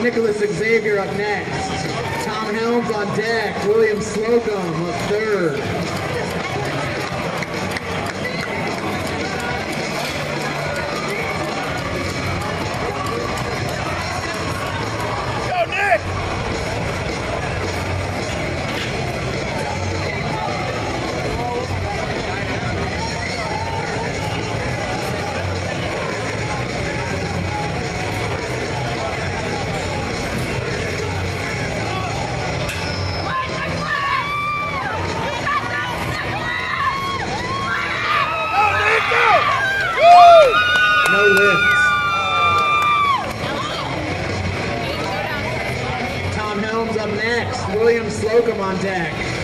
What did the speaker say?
Nicholas Xavier up next. Tom Helms on deck. William Slocum up third. No lifts. Tom Helms up next. William Slocum on deck.